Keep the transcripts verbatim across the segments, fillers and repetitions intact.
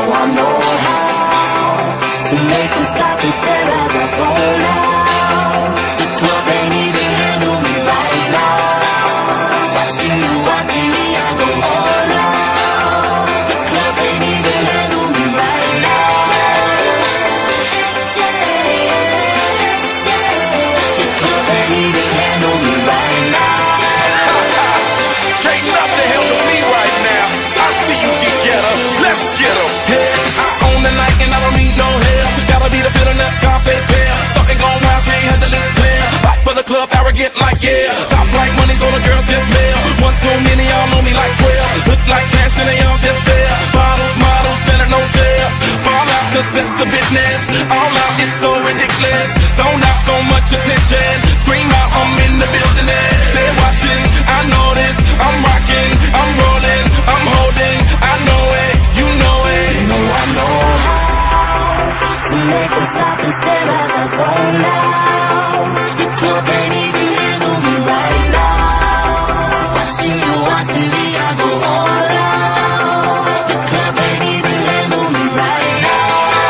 I know how to make them stop and stare as I zone out. The club ain't even handle me right now. Watching you, watching me, I go all out. The club ain't even handle me right now. The club ain't even handle me right now. Can't nothing handle me right now. I see you get getter, let's get 'em. Yeah, I own the night and I don't need no help. Gotta be the feeling that Scarface pair. Starting going wild, can't handle this player. Fight for the club, arrogant like yeah. Top like money, so the girls just mail. One too many, y'all know me like twelve. Look like cash and they all just there. Bottles, models, center, no shares. Fall out, cause that's the business. All out, it's so ridiculous. Zone out, so much attention. Scream out, I'm in the building and they're watching. I know this, I'm rocking, I'm rolling, I'm holding. I know it, you know it. You know I know how to make them stop and stare as I zone out. The club ain't even handle me right now. Watching you, watching me, I go all out. The club ain't even handle me right now.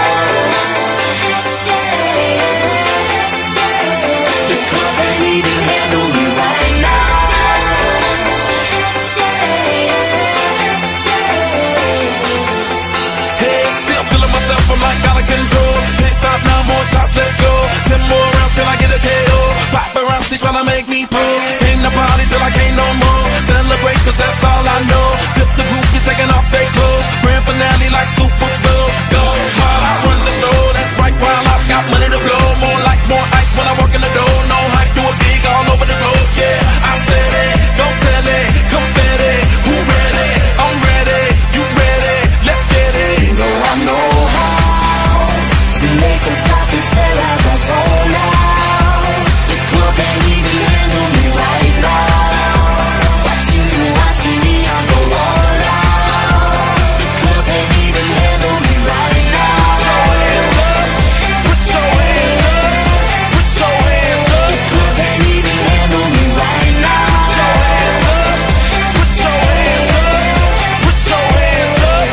The club ain't even handle me right now. Hey, still feeling myself, I'm like out of control. Can't stop now, more shots, let's go. Ten more rounds till I get a K O. Paparazzi tryna make me pull. Came to party till I can't no more. Celebrate cause that's all I know. Tip the groupies taking off their clothes. Grand finale like Super Bowl. Go hard, I run the show. That's right, while I've got money to blow. More lights, more ice when I walk in the door. No hype, do it big all over the globe. Yeah, I said it, don't tell it. Confetti, who ready? I'm ready, you ready? Let's get it. You know I know how to make them stop and stare as I zone out. The club ain't even handle me right now. Watching you, watching me, I go all out. The club ain't even handle me right now. Put your hands up, put your hands up. The club ain't even handle me right now. Put your hands up, put your hands up.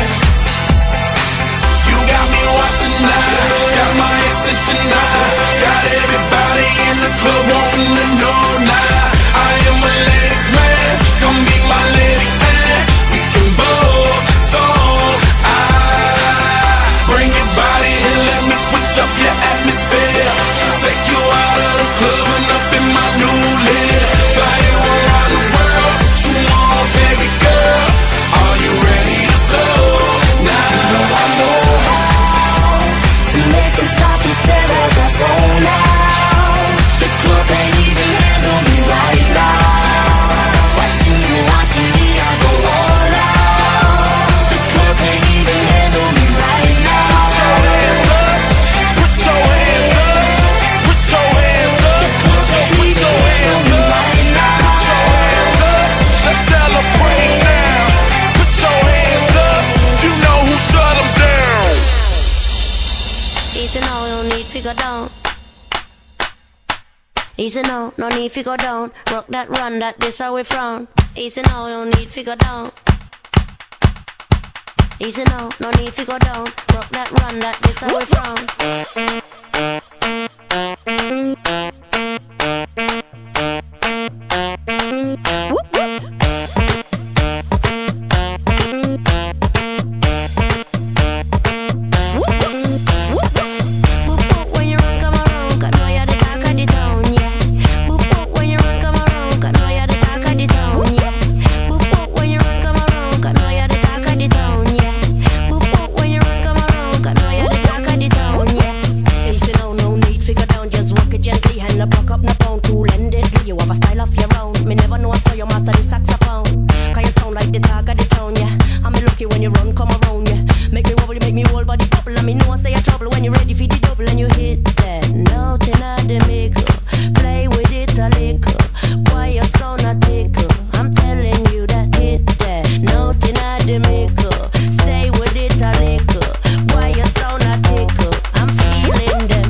You got me watching now, got my attention now. Got everybody in the club wanting to know now. I am a ladies man, come be my lady man. We can both song. I bring your body and let me switch up your atmosphere. Take you out of the club and up in my new lid. Fly you around the world, you want baby girl. Are you ready to go now? You know I know how to make them stop and stare as I zone out. The club ain't even handle me right now. Watching you, watching me, I go all out. The club ain't even handle me right now. Put your hands up, put your hands up, The club ain't put even your handle hands me up, right now. put your hands up. Let's celebrate now. Put your hands up. You know who shut 'em down. Easy now, no need to go down. Easy now, no need to go down. Rock that run, that this how we frown. Easy now, no need to go down. Easy now, no need to go down. Rock that run, that this how we frown. When you run, come around, 'cause know you're the talk of the town, yeah. When you run, come around, 'cause know you're the talk of the town, yeah. When you run, come around, 'cause know you're the talk of the town, yeah. When you run, come around, 'cause know you're the talk of the town, yeah. Easy now, no need to go down, just walk it gently, and no block up, no pound, cool and deadly. You have a style of your own. Me never know I saw you master the saxophone. 'Cause you sound like the talk of the town, yeah. I'm lucky when you run, come around, yeah. Make me wobble, you make me whole body bubble. And me know I say you trouble when you're ready for the double and you hit that nothing at the maker. Play with it a little. Why you sound a tickle? I'm telling you that hit that nothing at the maker. Stay with it a little. Why you sound a tickle? I'm feeling them.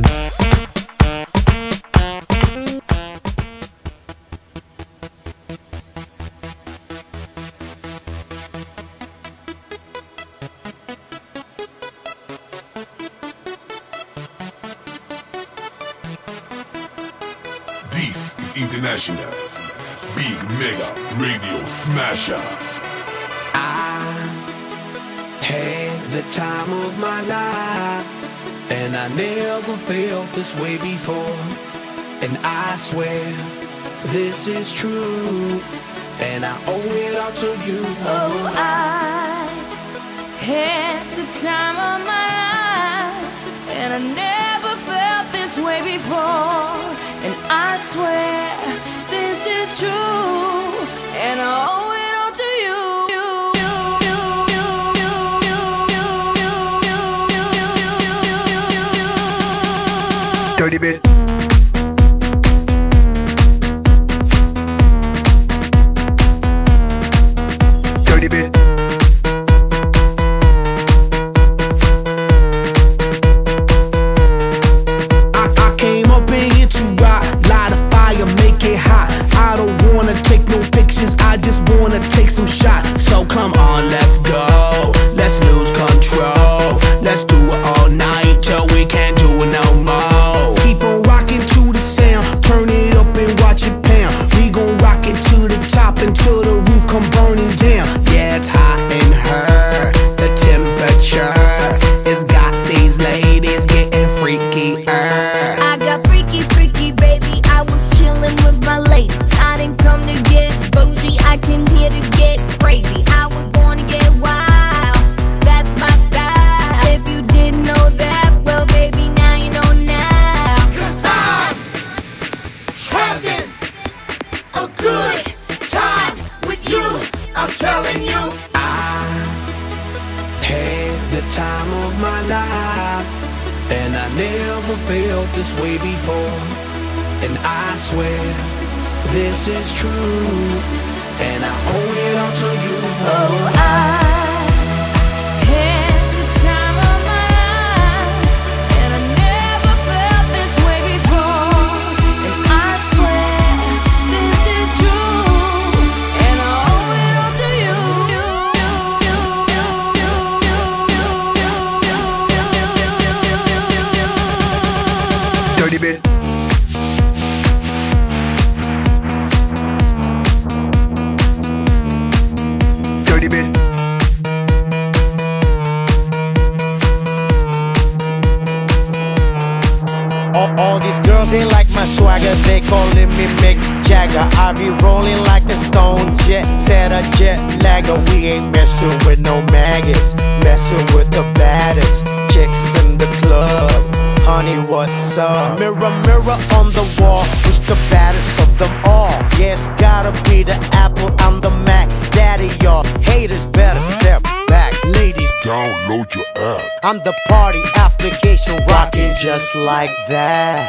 is International Big Mega Radio Smasher. I had the time of my life, and I never felt this way before. And I swear this is true, and I owe it all to you. Oh, I had the time of my life, and I never felt this way before. And I swear this is true, and I owe it all to you. Dirty bit. Dirty bit. I, I came up in here to rock, light a fire, make it hot. I don't wanna take no pictures, I just wanna take some shots. So come on, let's go, let's lose control. Let's do it all night till we can't do it no more. Keep on rocking to the sound, turn it up and watch it pound. We gon' rock it to the top until the roof come burning down. Yeah, it's hot in her, the temperature has got these ladies getting freaky. I got freaky, freaky, baby. I was chillin' with my ladies. I didn't come to get bougie, I came here to get crazy. I was born to get wild, that's my style. If you didn't know that, well, baby, now you know now. 'Cause I'm having a good time with you, I'm telling you. I had the time of my life, and I never felt this way before. And I swear this is true, and I owe it all to you. Oh, I had the time of my life, and I never felt this way before. And I swear this is true, and I owe it all to you. Dirty bit. Dirty bit. All, all these girls, they like my swagger, they calling me Mick Jagger. I be rolling like a stone jet, set a jet lagger. We ain't messing with no maggots, messing with the baddest chicks in the club. Honey, what's up? Mirror, mirror on the wall, who's the baddest of them all? Yeah, it's gotta be the Apple, I'm the Mac. Daddy, y'all haters better step back. Ladies, Download your app. I'm the party application rocking just like that.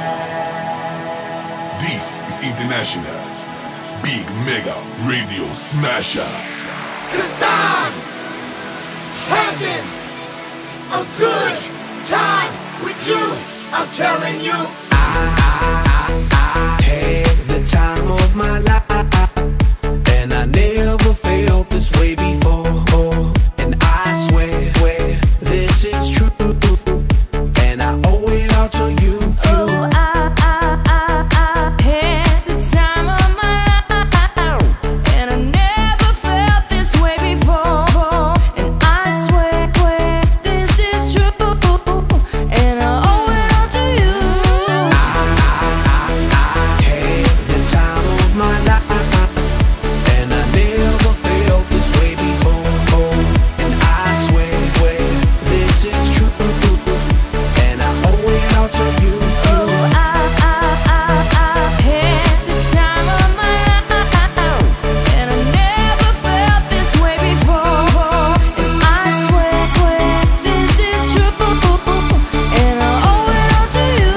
This is International Big Mega Radio Smasher. 'Cause I'm having a good time with you, I'm telling you. I, I, I had the time of my life, and I never felt this way before. And I swear, swear this is true, and I owe it all to you. Oh, I, I, I, I had the time of my life, and I never felt this way before. And I swear, swear this is true, and I owe it all to you. I, I, I had the time of my life, and I never felt this way before. And I swear, swear this is true, and I owe it all to you. Oh, I, I, I, I had the time of my life, and I never felt this way before. And I swear, swear this is true, and I owe it all to you.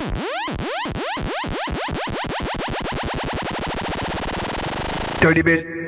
Dirty bit.